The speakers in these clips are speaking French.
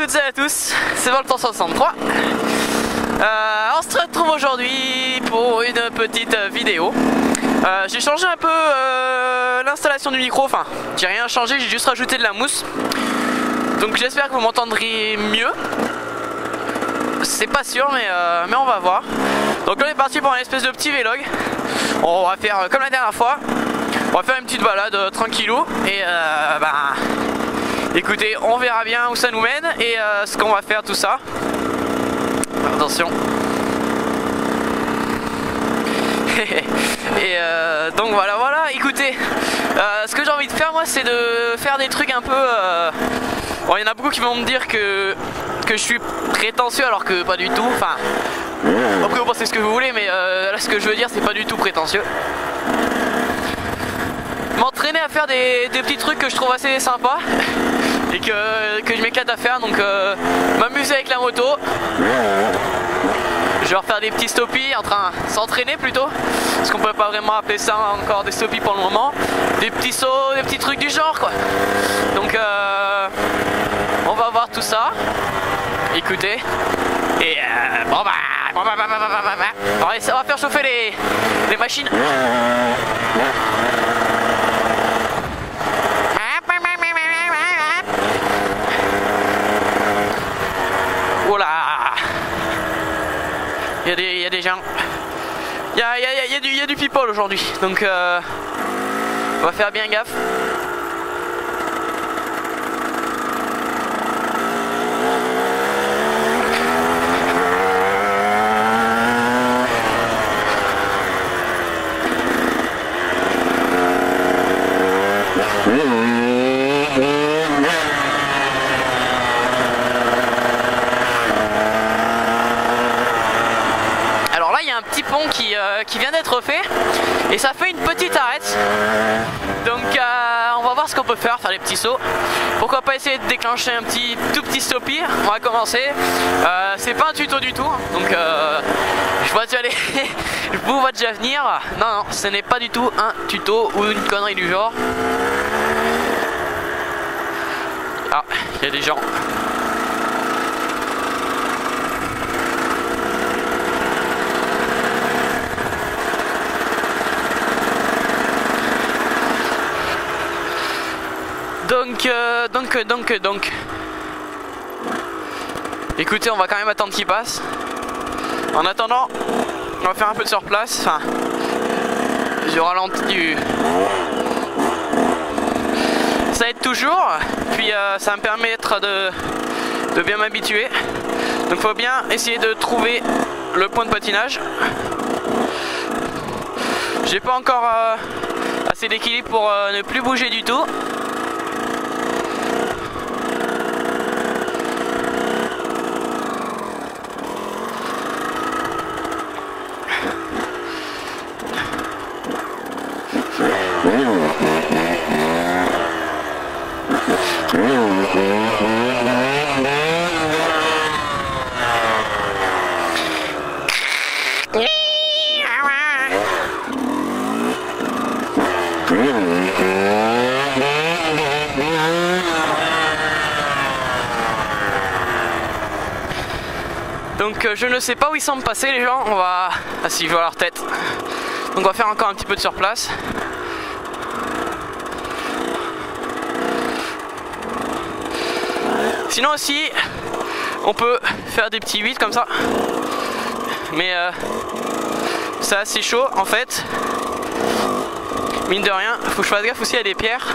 toutes et à tous, c'est Voltan63. On se retrouve aujourd'hui pour une petite vidéo. J'ai changé un peu l'installation du micro, enfin j'ai rien changé, j'ai juste rajouté de la mousse. Donc j'espère que vous m'entendrez mieux. C'est pas sûr mais on va voir. Donc là on est parti pour un espèce de petit vlog. On va faire comme la dernière fois. On va faire une petite balade tranquillou. Et écoutez, on verra bien où ça nous mène et ce qu'on va faire, tout ça. Attention. Et donc voilà, écoutez, ce que j'ai envie de faire moi c'est de faire des trucs un peu... Bon, il y en a beaucoup qui vont me dire que je suis prétentieux alors que pas du tout. Enfin, après vous pensez ce que vous voulez, mais là ce que je veux dire c'est pas du tout prétentieux. M'entraîner à faire des petits trucs que je trouve assez sympas et que je m'éclate à faire, donc m'amuser avec la moto. Je vais refaire des petits stoppies, enfin s'entraîner plutôt, parce qu'on peut pas vraiment appeler ça encore des stoppies pour le moment. Des petits sauts, des petits trucs du genre quoi. Donc on va voir tout ça. Écoutez. Et on va faire chauffer les machines. Voilà. Il y a des gens. Il y a du people aujourd'hui. Donc on va faire bien gaffe. Un petit pont qui vient d'être fait et ça fait une petite arête, donc on va voir ce qu'on peut faire des petits sauts. Pourquoi pas essayer de déclencher un tout petit stoppie. On va commencer. C'est pas un tuto du tout, donc je vois déjà je vous vois déjà venir. Non, ce n'est pas du tout un tuto ou une connerie du genre. Ah, il y a des gens. Donc. Écoutez, on va quand même attendre qu'il passe. En attendant, on va faire un peu de surplace. Enfin, je ralentis ça aide toujours. Puis ça va me permettre de bien m'habituer. Donc faut bien essayer de trouver le point de patinage. J'ai pas encore assez d'équilibre pour ne plus bouger du tout. Donc je ne sais pas où ils sont passés les gens, on va... Ah si, je vois leur tête. Donc on va faire encore un petit peu de surplace. Sinon aussi, on peut faire des petits 8 comme ça. Mais c'est assez chaud en fait. Mine de rien, faut que je fasse gaffe aussi à des pierres.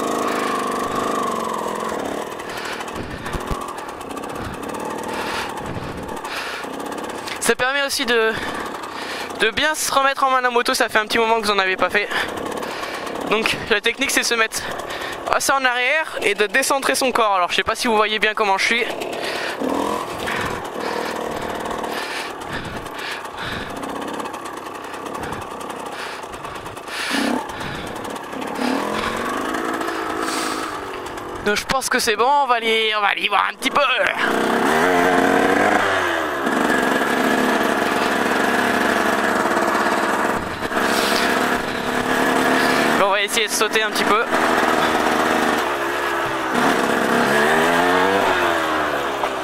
Ça permet aussi de bien se remettre en main la moto, ça fait un petit moment que vous en avez pas fait. Donc la technique c'est de se mettre assez en arrière et de décentrer son corps. Alors je sais pas si vous voyez bien comment je suis. Donc je pense que c'est bon, on va aller voir un petit peu. On va essayer de sauter un petit peu.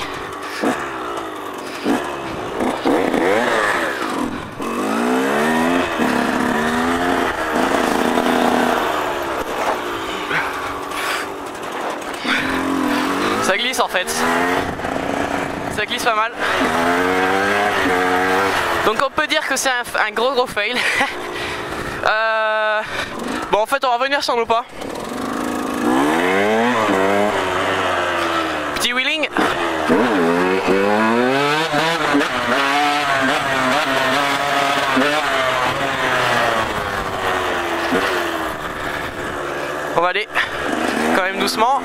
Ça glisse en fait. Ça glisse pas mal. Donc on peut dire que c'est un gros fail. Bon en fait on va revenir sur nos pas. Petit wheeling. On va aller quand même doucement.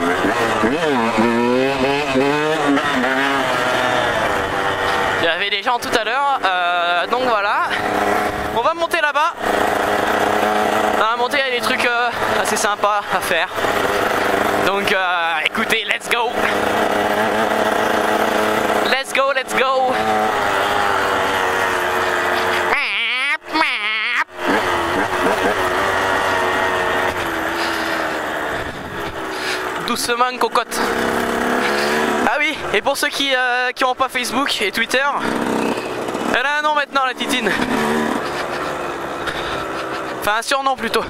Il y avait des gens tout à l'heure, donc voilà. On va monter là-bas. Dans la montée, il y a des trucs assez sympas à faire. Donc écoutez, let's go. Let's go, let's go. Doucement, cocotte. Ah oui, et pour ceux qui n'ont pas Facebook et Twitter, elle a un nom maintenant, la Titine. Enfin, un surnom plutôt.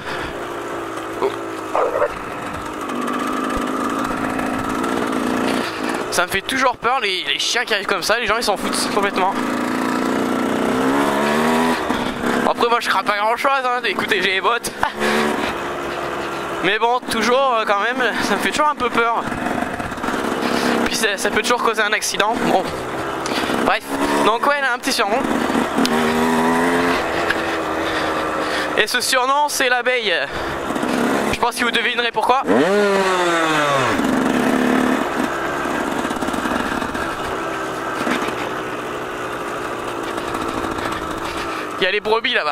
Ça me fait toujours peur, les chiens qui arrivent comme ça, les gens ils s'en foutent complètement. Après moi je crains pas grand chose, hein. Écoutez, j'ai les bottes. Mais bon, toujours quand même, ça me fait toujours un peu peur. Puis ça peut toujours causer un accident. Bon, bref. Donc ouais, elle a un petit surnom. Et ce surnom, c'est l'abeille. Je pense que vous devinerez pourquoi. Il y a les brebis là-bas.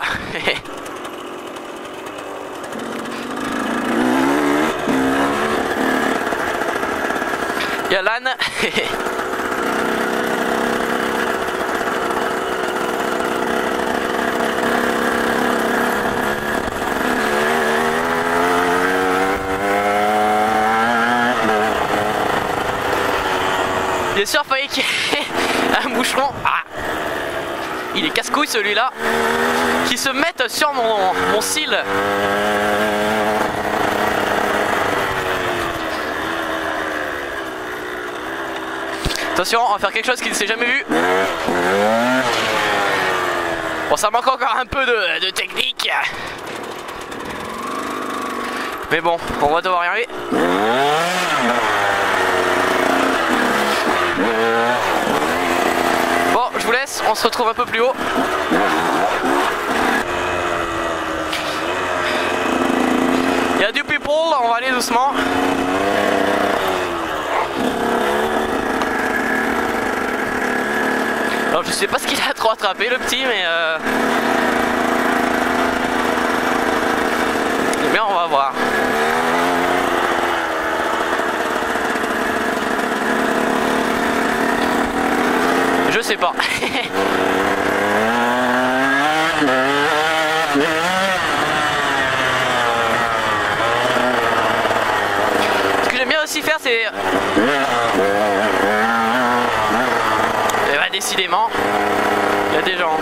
Il y a l'âne. Bien sûr, il fallait qu'il y ait un boucheron. Ah, il est casse-couille celui-là. Qui se mette sur mon cil. Attention, on va faire quelque chose qui ne s'est jamais vu. Bon, ça manque encore un peu de technique. Mais bon, on va devoir y arriver. Bon, je vous laisse, on se retrouve un peu plus haut. Il y a du people, on va aller doucement. Alors je sais pas ce qu'il a trop attrapé le petit, mais bien on va voir. Je sais pas. Ce que j'aime bien aussi faire, c'est... Et bah décidément, il y a des gens.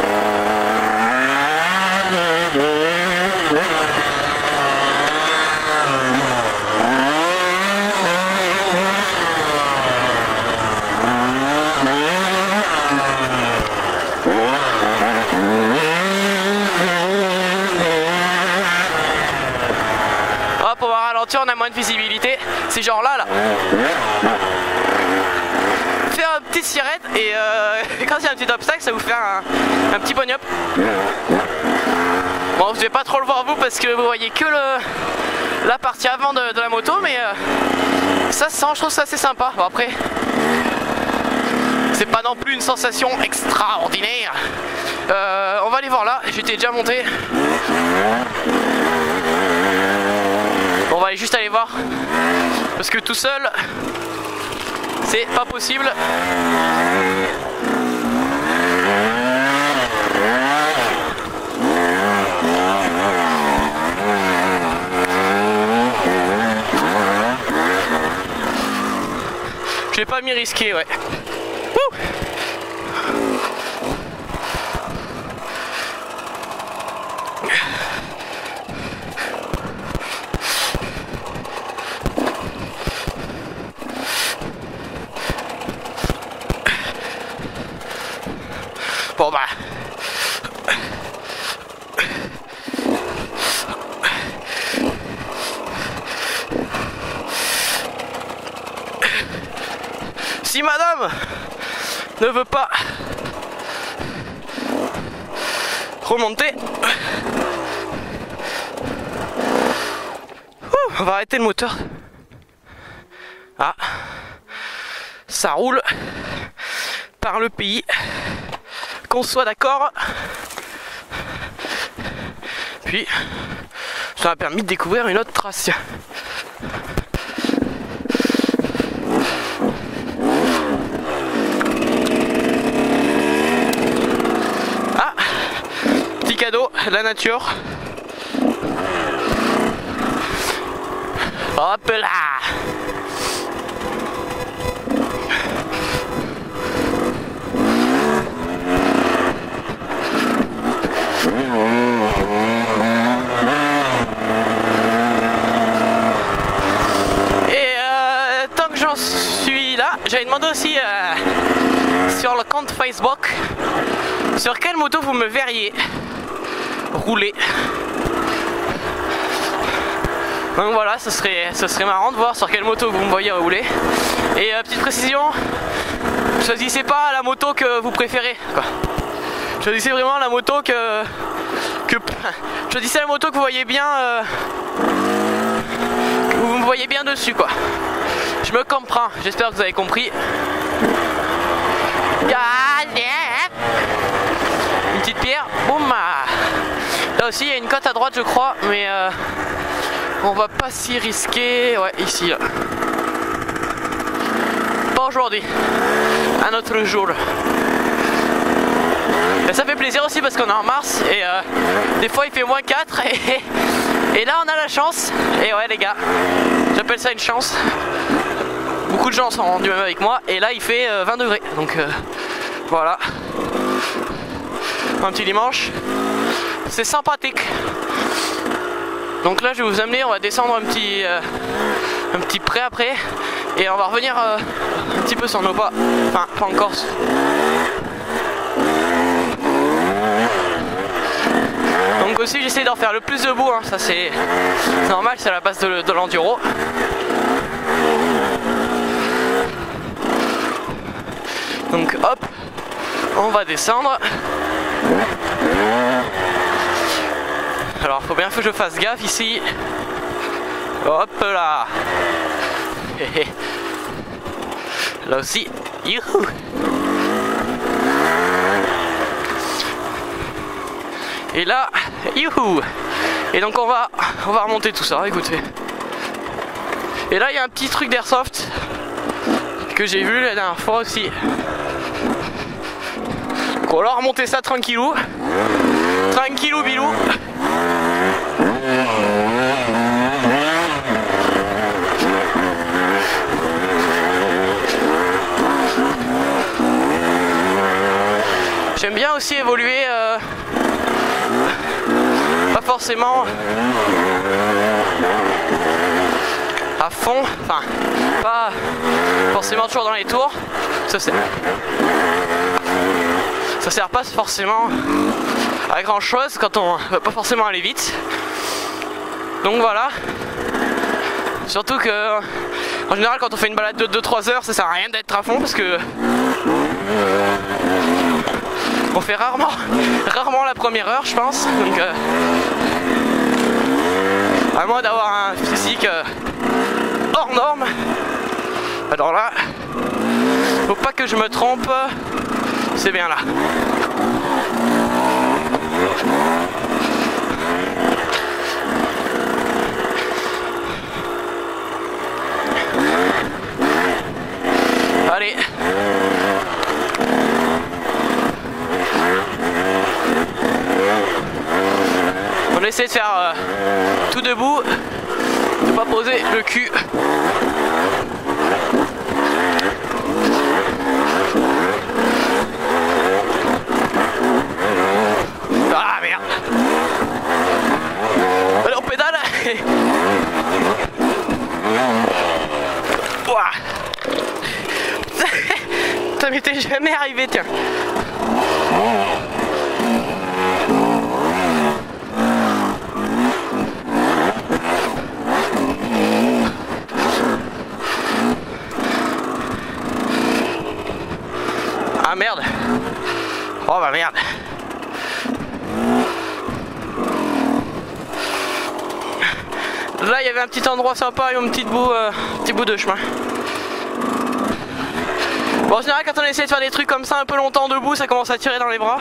Hop, on va ralentir, on a moins de visibilité. C'est genre là. Faire une petite sirène et quand il y a un petit obstacle, ça vous fait un petit bonhomme. Bon, vous devez pas trop le voir vous parce que vous voyez que la partie avant de la moto, mais ça, je trouve ça assez sympa. Bon, après, c'est pas non plus une sensation extraordinaire. On va aller voir là, j'étais déjà monté. On va aller juste aller voir parce que tout seul c'est pas possible. Je vais pas m'y risquer, ouais. Wouh. Bon bah si madame ne veut pas remonter, on va arrêter le moteur. Ah, ça roule par le pays, qu'on soit d'accord. Puis ça m'a permis de découvrir une autre trace. Ah, petit cadeau de la nature. Hop là. J'avais demandé aussi sur le compte Facebook sur quelle moto vous me verriez rouler. Donc voilà, ce serait marrant de voir sur quelle moto vous me voyez rouler. Et petite précision, choisissez pas la moto que vous préférez, quoi. Choisissez vraiment la moto choisissez la moto que vous voyez bien, que vous me voyez bien dessus, quoi. Je me comprends, j'espère que vous avez compris. Une petite pierre, boum. Là aussi il y a une côte à droite je crois, mais on va pas s'y risquer. Ouais, ici là. Pas aujourd'hui, un autre jour. Et ça fait plaisir aussi parce qu'on est en mars et des fois il fait moins 4 et là on a la chance. Et ouais les gars, j'appelle ça une chance. Beaucoup de gens sont rendus même avec moi et là il fait 20 degrés, donc voilà, un petit dimanche, c'est sympathique. Donc là je vais vous amener, on va descendre un petit pré après et on va revenir un petit peu sur nos pas, enfin pas encore. Donc aussi j'essaie d'en faire le plus debout, hein. Ça c'est normal, c'est la base de l'enduro. Donc hop, on va descendre. Alors faut bien que je fasse gaffe ici. Hop là. Là aussi. Youhou. Et là, youhou. Et donc on va remonter tout ça, écoutez. Et là il y a un petit truc d'airsoft que j'ai vu la dernière fois aussi. On va remonter ça tranquillou. Tranquillou bilou. J'aime bien aussi évoluer pas forcément à fond, enfin pas forcément toujours dans les tours, ça sert pas forcément à grand chose quand on veut pas forcément aller vite. Donc voilà, surtout que en général quand on fait une balade de 2-3 heures ça sert à rien d'être à fond parce que on fait rarement la première heure je pense, donc à moins d'avoir un physique hors norme. Alors là, faut pas que je me trompe, c'est bien là. Allez. On essaie de faire tout debout, de pas poser le cul. m'était jamais arrivé, tiens. Ah merde. Oh bah merde. Là il y avait un petit endroit sympa et un petit bout de chemin. Bon, en général quand on essaie de faire des trucs comme ça un peu longtemps debout, ça commence à tirer dans les bras.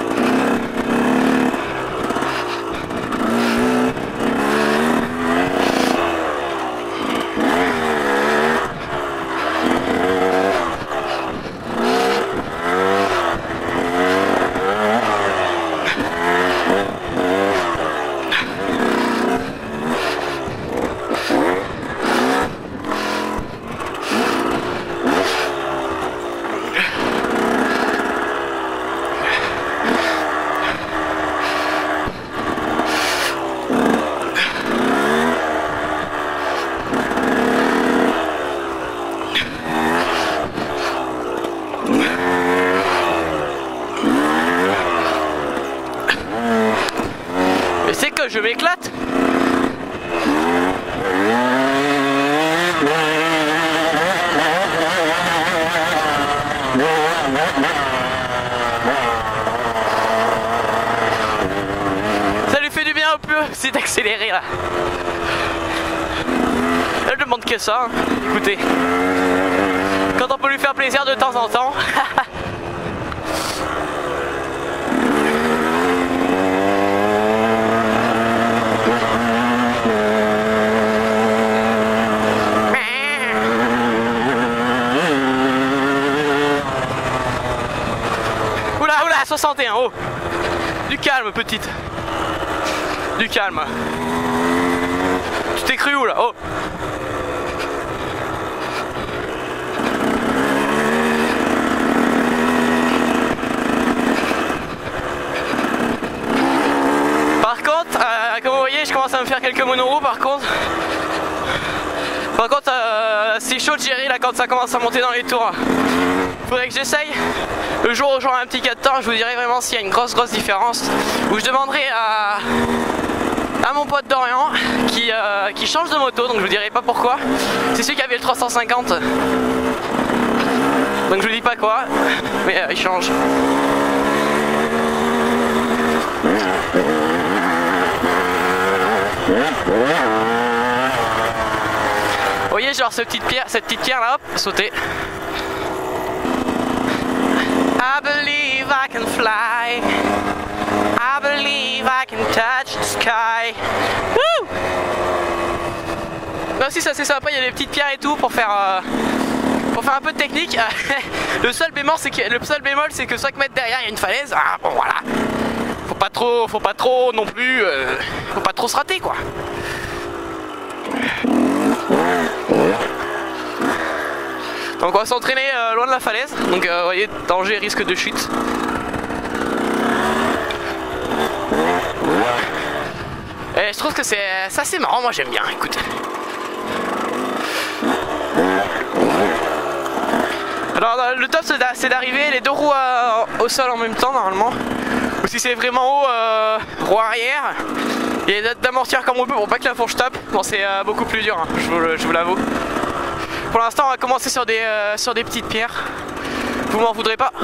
C'est que je m'éclate. Ça lui fait du bien un peu, c'est d'accélérer là. Elle demande que ça, hein. Écoutez. Quand on peut lui faire plaisir de temps en temps. Oula, 61, oh. Du calme, petite. Du calme. Tu t'es cru où là? Oh. Par contre, comme vous voyez, je commence à me faire quelques monoroues par contre. C'est chaud de gérer là quand ça commence à monter dans les tours. Faudrait que j'essaye. Le jour où j'aurai un petit 4 temps, je vous dirai vraiment s'il y a une grosse différence. Où je demanderai à mon pote Dorian qui change de moto, donc je vous dirai pas pourquoi. C'est celui qui avait le 350. Donc je vous dis pas quoi, mais il change. Vous voyez genre cette petite pierre là, hop, sauter. I believe I can fly. I believe I can touch the sky. Woo! Là aussi ça c'est sympa, il y a des petites pierres et tout pour faire un peu de technique. Le seul bémol c'est que 5 mètres derrière il y a une falaise. Ah bon voilà. Faut pas trop non plus. Faut pas trop se rater quoi. Donc on va s'entraîner loin de la falaise, donc vous voyez, danger, risque de chute. Et je trouve que c'est assez marrant, moi j'aime bien, écoute. Alors le top c'est d'arriver les deux roues au sol en même temps normalement. Ou si c'est vraiment haut, roue arrière. Et d'amortir comme on peut pour pas que la fourche tape. Bon c'est beaucoup plus dur, hein, je vous l'avoue. Pour l'instant on va commencer sur des petites pierres. Vous m'en voudrez pas.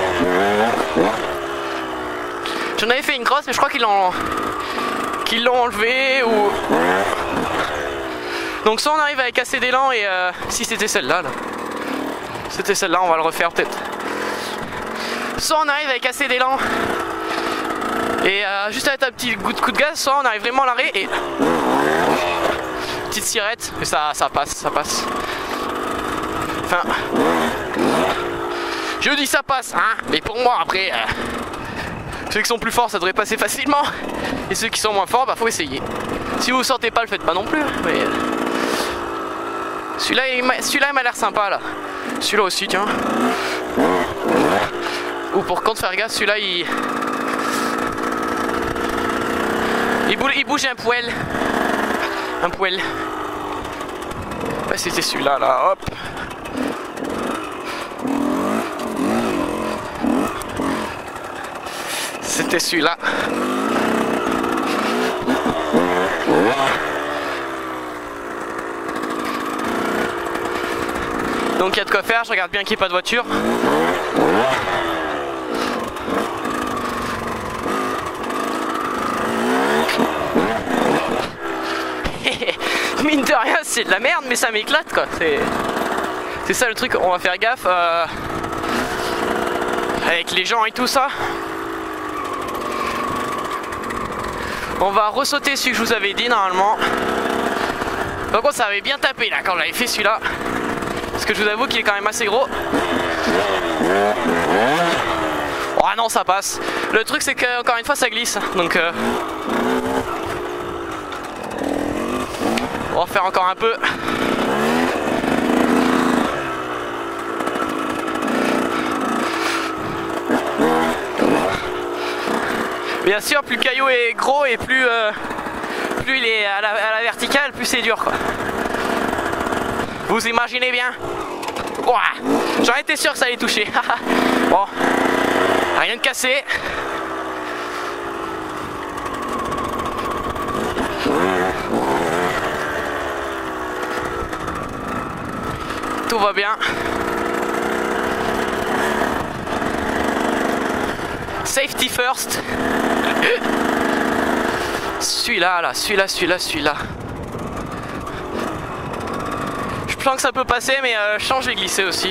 J'en avais fait une grosse mais je crois qu'ils l'ont enlevé ou... Donc soit on arrive avec assez d'élan et si c'était celle-là là. C'était celle-là, on va le refaire peut-être. Soit on arrive avec assez d'élan et juste avec un petit coup de gaz, soit on arrive vraiment à l'arrêt et... Petite sirette, mais ça passe. Enfin... Je dis ça passe, hein, mais pour moi après... Ceux qui sont plus forts ça devrait passer facilement. Et ceux qui sont moins forts, bah faut essayer. Si vous sentez pas, le faites pas non plus. Mais... Celui-là il m'a l'air sympa là. Celui-là aussi tiens. Ou pour contre faire gaffe, celui-là il bouge un poil. Bah, c'était celui-là là, hop. c'était celui-là. Donc il y a de quoi faire, je regarde bien qu'il n'y ait pas de voiture. Mine de rien, c'est de la merde, mais ça m'éclate quoi. C'est ça le truc, on va faire gaffe avec les gens et tout ça. On va ressauter celui que je vous avais dit normalement. Par contre, ça avait bien tapé là quand j'avais fait celui-là. Parce que je vous avoue qu'il est quand même assez gros. Oh non, ça passe. Le truc c'est que encore une fois ça glisse. Donc on va faire encore un peu. Bien sûr, plus le caillou est gros et plus il est à la verticale, plus c'est dur quoi. Vous imaginez bien. Ouah, j'en étais sûr que ça allait toucher. Bon, rien de cassé. Tout va bien. Safety first. Celui-là, là, celui-là. Je pense que ça peut passer, mais je sens que je vais glisser aussi.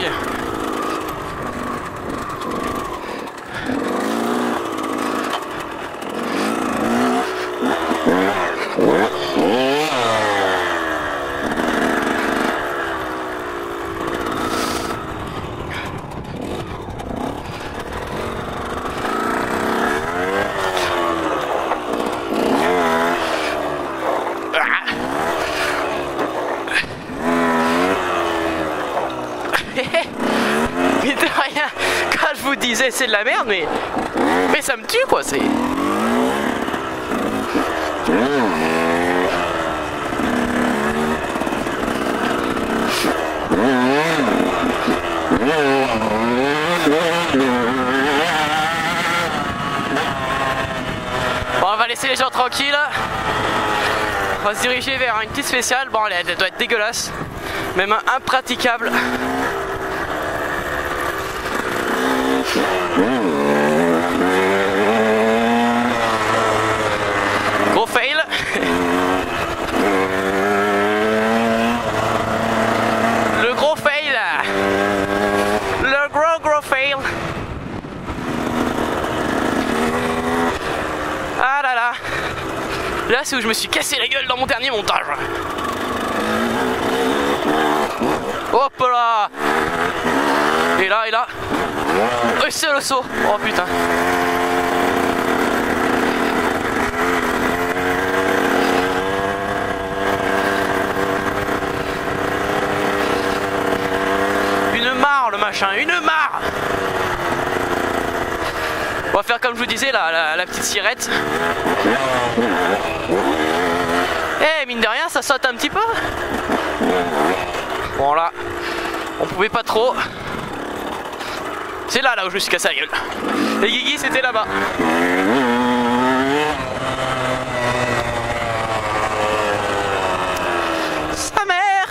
Mais de rien, quand je vous disais c'est de la merde, mais ça me tue quoi, c'est... Bon, on va laisser les gens tranquilles. On va se diriger vers une petite spéciale. Bon, elle doit être dégueulasse, même impraticable. Gros fail. Le gros fail. Le gros fail. Ah là là. Là c'est où je me suis cassé la gueule dans mon dernier montage. Hop là. Et là, oh, c'est le saut. Oh putain. Une mare le machin, une mare. On va faire comme je vous disais la petite sirette. Eh, mine de rien ça saute un petit peu. Bon là, on pouvait pas trop. C'est là où je me suis cassé la gueule. Les guigui c'était là-bas. Sa mère.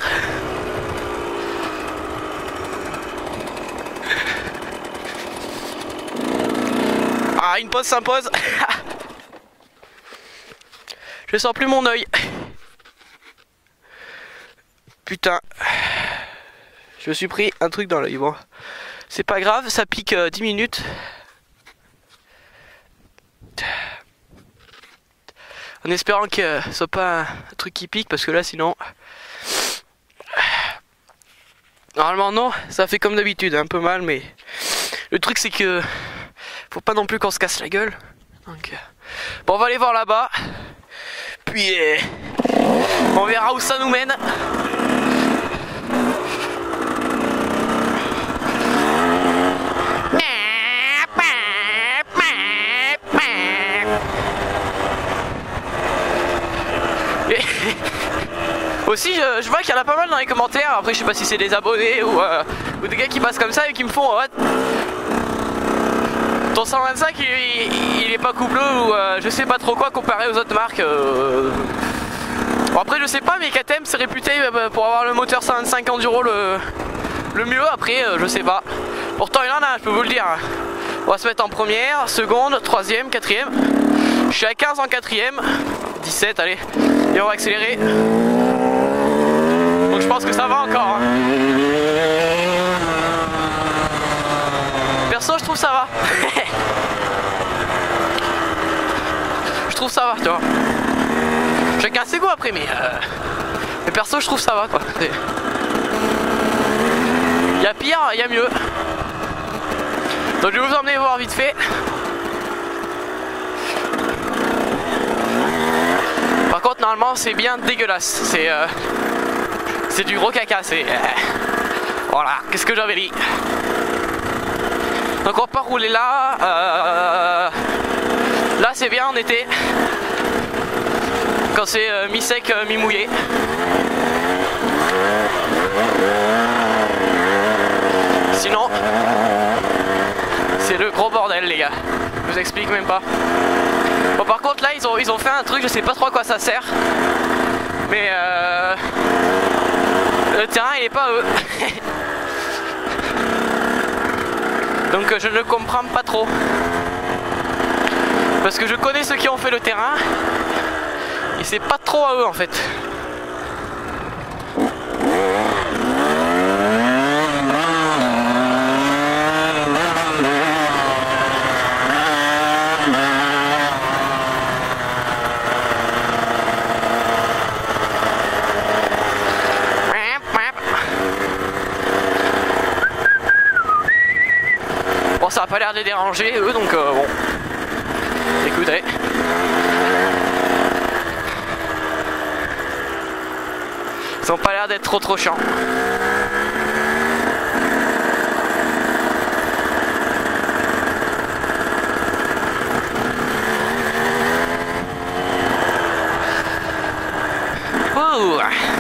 Ah, une pause s'impose. Je sens plus mon œil. Putain. Je me suis pris un truc dans l'œil. Bon. C'est pas grave, ça pique 10 minutes. En espérant que ce soit pas un truc qui pique, parce que là sinon... Normalement non, ça fait comme d'habitude, un peu mal, mais... Le truc c'est que... Faut pas non plus qu'on se casse la gueule. Donc... Bon, on va aller voir là-bas. Puis... On verra où ça nous mène. Aussi je vois qu'il y en a pas mal dans les commentaires. Après je sais pas si c'est des abonnés ou des gars qui passent comme ça et qui me font Son 125 il est pas couplé ou je sais pas trop quoi comparé aux autres marques. Bon, après je sais pas, mais KTM c'est réputé pour avoir le moteur 125 enduro le mieux. Après je sais pas. Pourtant il en a, je peux vous le dire. On va se mettre en première, seconde, troisième, quatrième. Je suis à 15 en quatrième, 17 allez, et on va accélérer. Donc je pense que ça va encore. Hein. Perso je trouve ça va. Je trouve ça va, tu vois. Chacun ses goûts après, mais perso je trouve ça va quoi. Il y a pire, il y a mieux. Donc je vais vous emmener voir vite fait. Par contre normalement c'est bien dégueulasse. C'est du gros caca. C'est voilà, qu'est-ce que j'avais dit. Donc on va pas rouler là. Là c'est bien en été. Quand c'est mi-sec, mi-mouillé. Sinon, c'est le gros bordel les gars. Je vous explique même pas. Bon par contre là ils ont fait un truc, je sais pas trop à quoi ça sert. Mais le terrain il est pas eux. Donc je ne comprends pas trop. Parce que je connais ceux qui ont fait le terrain. Et c'est pas trop à eux en fait. Bon ça a pas l'air de les déranger eux donc bon. Écoutez. Ils ont pas l'air d'être trop chiants. Ouh.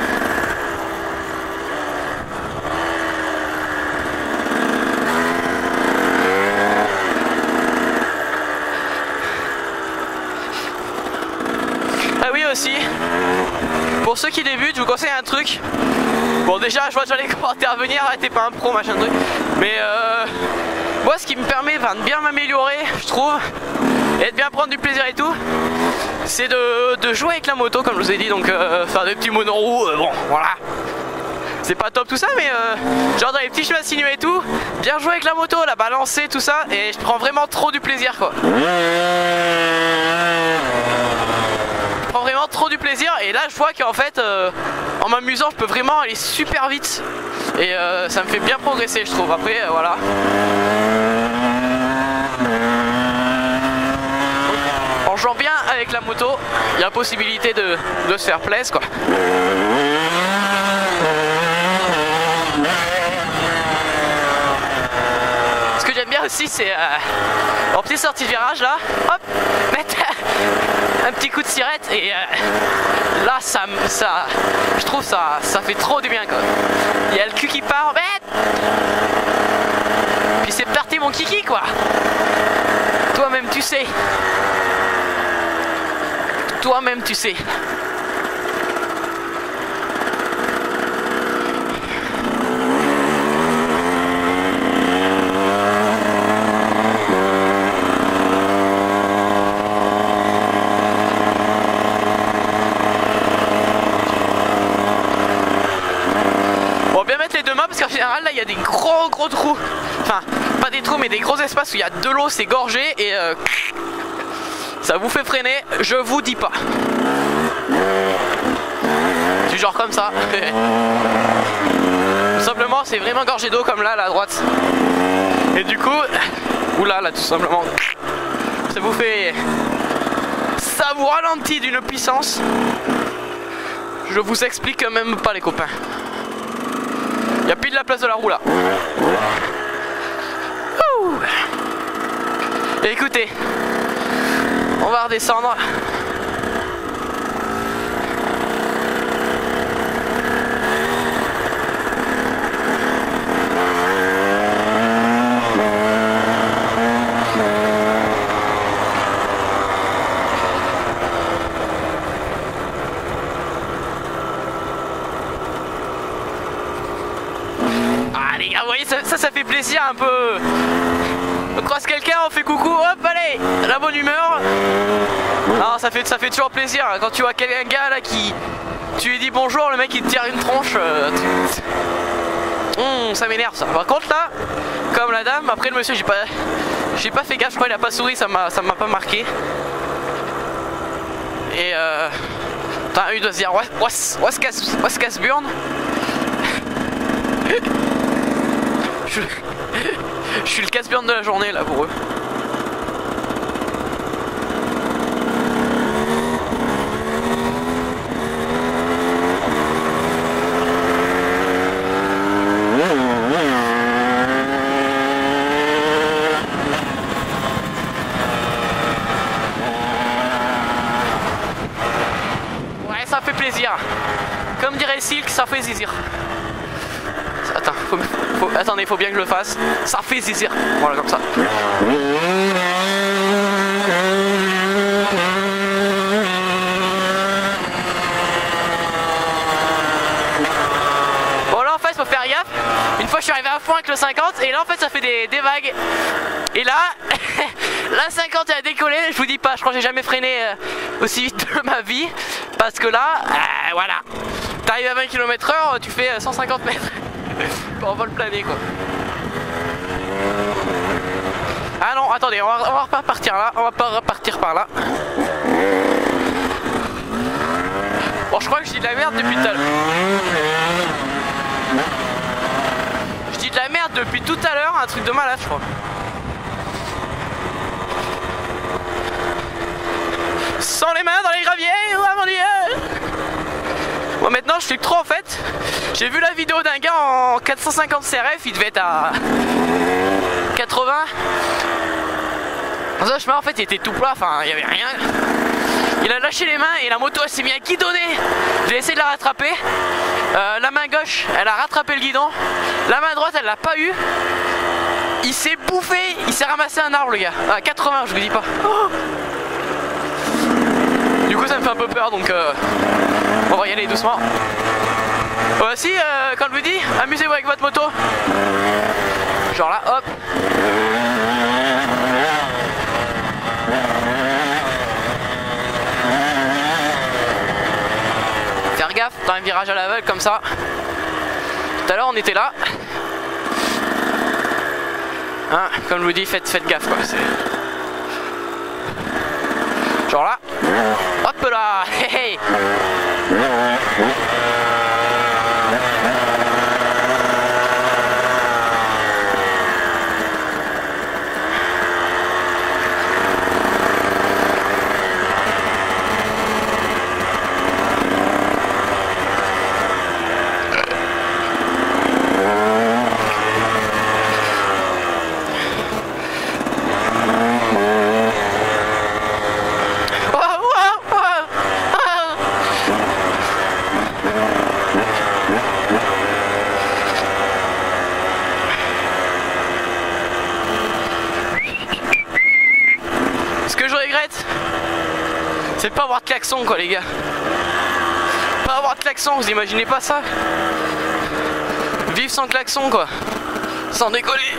Ah oui aussi. Pour ceux qui débutent, je vous conseille un truc. Bon déjà je vois déjà les commentaires à venir, t'es pas un pro machin truc. Mais moi ce qui me permet de bien m'améliorer, je trouve, et de bien prendre du plaisir et tout, c'est de jouer avec la moto comme je vous ai dit. Donc faire des petits monoroues, bon voilà. C'est pas top tout ça, mais genre dans les petits chemins sinueux et tout, bien jouer avec la moto, la balancer, tout ça, et je prends vraiment trop du plaisir quoi. Je prends vraiment trop du plaisir et là je vois qu'en fait en m'amusant je peux vraiment aller super vite et ça me fait bien progresser je trouve. Après voilà. En jouant bien avec la moto, il y a possibilité de se faire plaisir quoi. Ce que j'aime bien aussi c'est en petite sortie de virage là, hop, mettre un petit coup de sirette et là je trouve ça fait trop du bien quoi. Il y a le cul qui part, puis c'est parti mon kiki quoi. Toi-même tu sais. Toi-même tu sais. Parce qu'en général là il y a des gros trous, enfin pas des trous mais des gros espaces où il y a de l'eau, c'est gorgé et ça vous fait freiner, je vous dis pas. Du genre comme ça. Tout simplement c'est vraiment gorgé d'eau comme là à droite. Et du coup, oula là tout simplement, ça vous fait, ça vous ralentit d'une puissance. Je vous explique même pas les copains. Il y a pile la place de la roue là. Et écoutez, on va redescendre. quelqu'un, on fait coucou, hop, allez, la bonne humeur. Alors, ça fait toujours plaisir quand tu vois un gars là qui... Tu lui dis bonjour, le mec il te tire une tronche. Ça m'énerve ça. Par contre là, comme la dame, après le monsieur, j'ai pas fait gaffe, je crois il a pas souri, ça m'a pas marqué. Et il doit se dire what's Casburn. Je suis le Casburn de la journée là pour eux. Ça fait plaisir. Comme dirait Silk, ça fait zizir. Attends, attendez, faut bien que je le fasse. Ça fait zizir. Voilà, comme ça. Bon là en fait, faut faire gaffe. Une fois je suis arrivé à fond avec le 50 et là en fait ça fait des vagues. Et là, la 50 elle a décollé, je vous dis pas, je crois que j'ai jamais freiné aussi vite de ma vie. Parce que là, voilà, t'arrives à 20 km/h, tu fais 150 mètres. On va le planer quoi. Ah non, attendez, on va pas partir là, on va pas repartir par là. Bon, je crois que je dis de la merde depuis tout à l'heure. Je dis de la merde depuis tout à l'heure, un truc de malade je crois. Sans les mains dans les graviers, oh mon dieu. Bon maintenant je fais que trop en fait. J'ai vu la vidéo d'un gars en 450 CRF, il devait être à 80. Dans un chemin en fait il était tout plat, enfin il y avait rien. Il a lâché les mains et la moto elle s'est mise à guidonner. J'ai essayé de la rattraper. La main gauche elle a rattrapé le guidon. La main droite elle l'a pas eu. Il s'est bouffé, il s'est ramassé un arbre le gars. À 80 je vous dis pas. Oh, du coup ça me fait un peu peur donc on va y aller doucement. Voici quand je vous dis amusez-vous avec votre moto. Genre là hop. Faire gaffe dans un virage à l'aveugle comme ça. Tout à l'heure on était là. Hein, comme je vous dis faites gaffe quoi. Genre là. Hop là, hey, hey. C'est pas avoir de klaxon quoi les gars. Pas avoir de klaxon, vous imaginez pas ça? Vivre sans klaxon quoi. Sans décoller.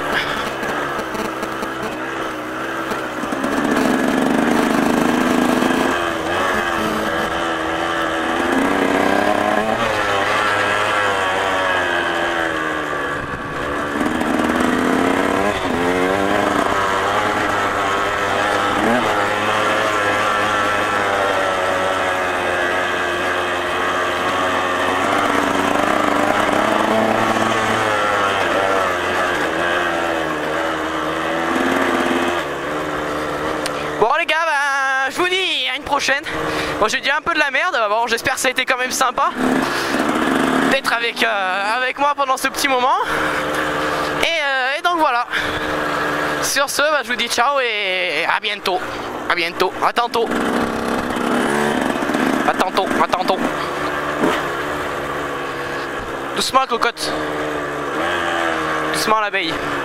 Bon les gars, bah, je vous dis à une prochaine. Bon j'ai dit un peu de la merde, bon j'espère que ça a été quand même sympa d'être avec moi pendant ce petit moment. Et donc voilà. Sur ce, bah, je vous dis ciao et à bientôt. À bientôt, à tantôt. À tantôt, à tantôt. Doucement cocotte. Doucement l'abeille.